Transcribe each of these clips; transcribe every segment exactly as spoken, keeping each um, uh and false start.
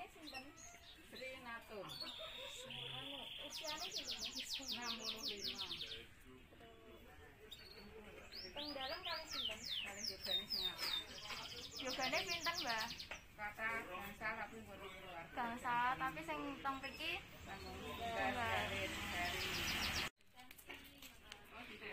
Namanya sinten? Sri Natun. Anu, usianya sinten? enam puluh lima. Teng dalam kali sinten? Kali jogane sing apa? Yogane pinten, Mbak? Kata bangsa tapi bodo keluarga. Gangsa, tapi sing teng mriki Tanggung dari dari. Oh, di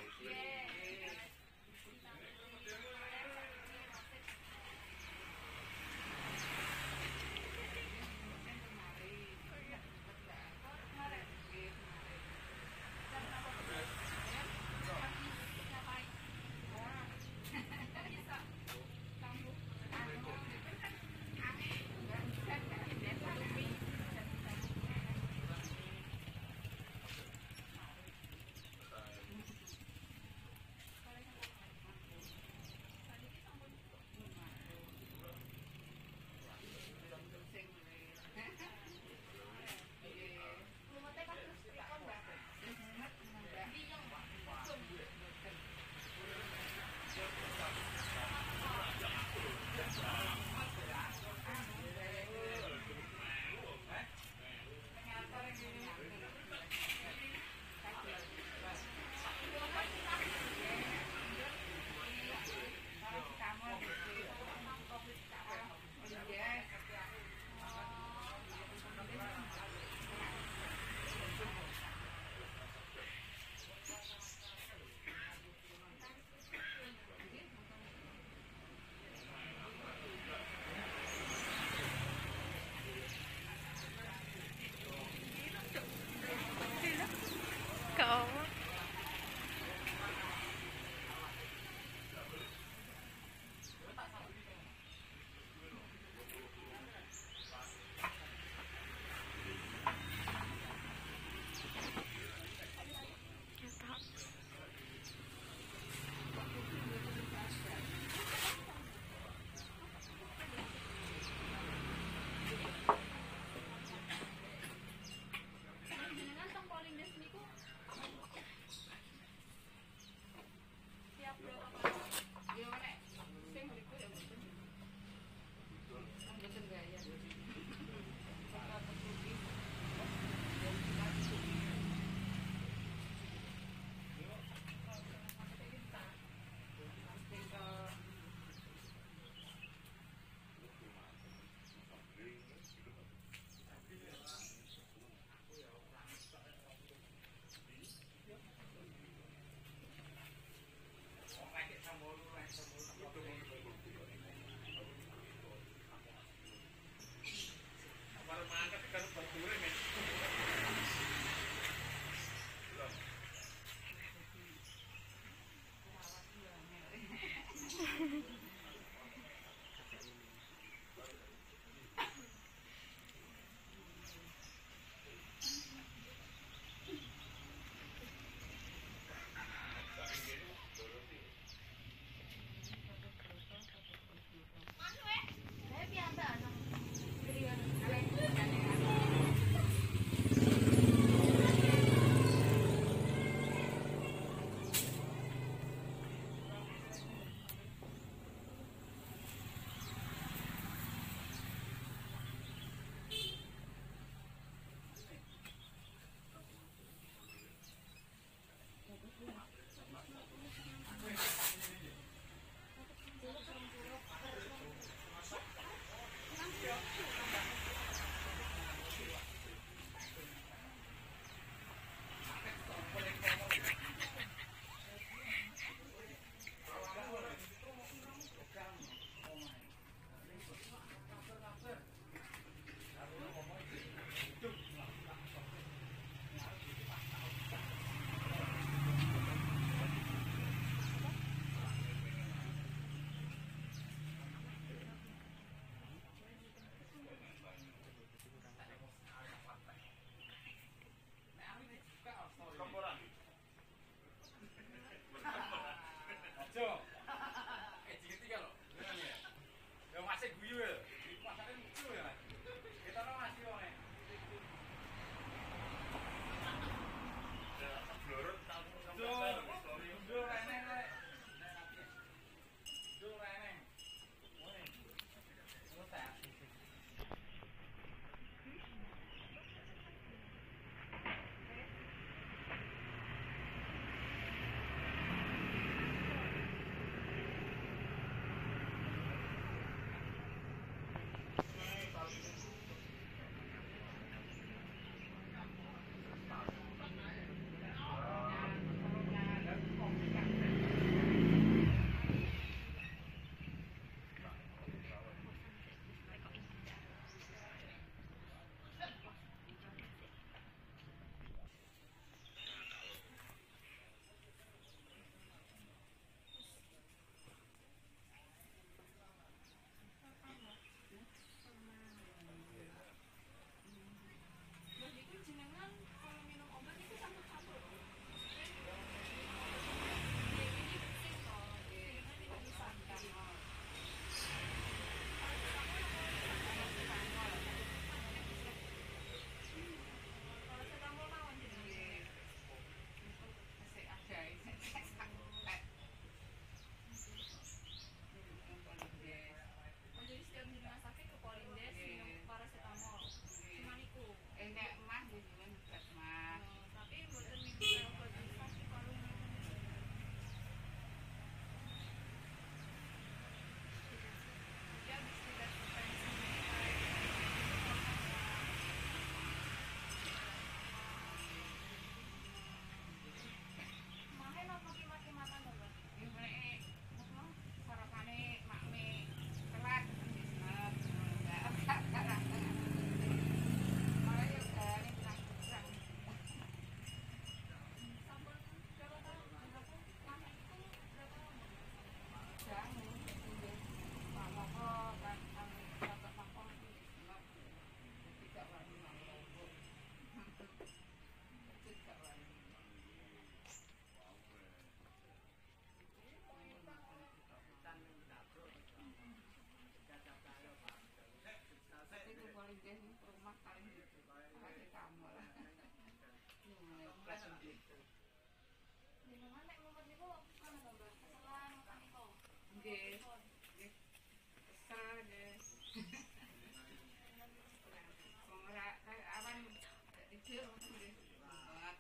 Kecil, nggih. Banget.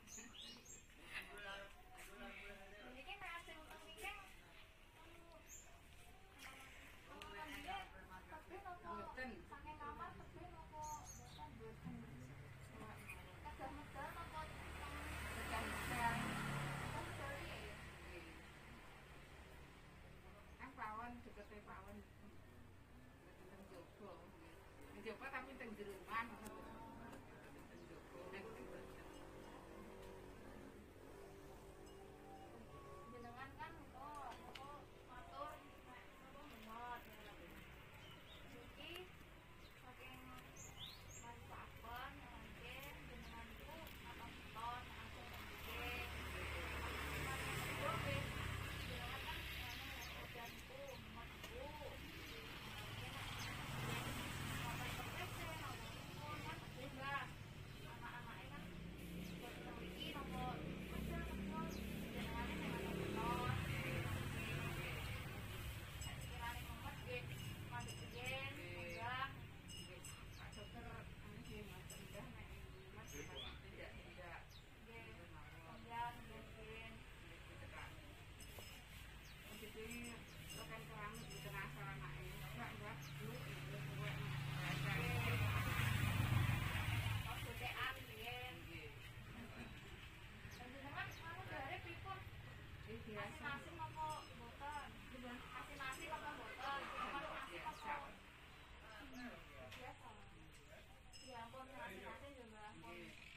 Ini kan asing teng Mikeng. Omongan dia tebih nopo? Mboten. Saking kamar tebih nopo? Mboten mboten. Medal-medal nopo teng Medal-medal. medal ya? Nggih. Kan pawon dekete pawon. Teng Jogo. Teng Jogo tapi teng Jeruman. Teng Jogo nek Jenengan kan kok nopo matur nopo mengot. Iki saking manfaatkan mungkin jenenganku atas ton aku mungkin jenengan kan udanku emakku sampai terkese nopo kan juga anak-anaknya kan buat iki nopo kecil kecil jenengannya dengan ton sekiranya mumet nggih mandi biyen enggak Pak dokter anu nggih ngoten dah nek Mas tidak tidak nggih sampeyan mungkin jadi tekan keramik di tengah asal anaknya enggak enggak dulu itu buat bahasa pas gocekan biyen dan jenengan anu dari pripun ini biasa asin-asin apa mboten asin-asin apa mboten jenengan asin apa biasa ya ampun asin-asin juga ampun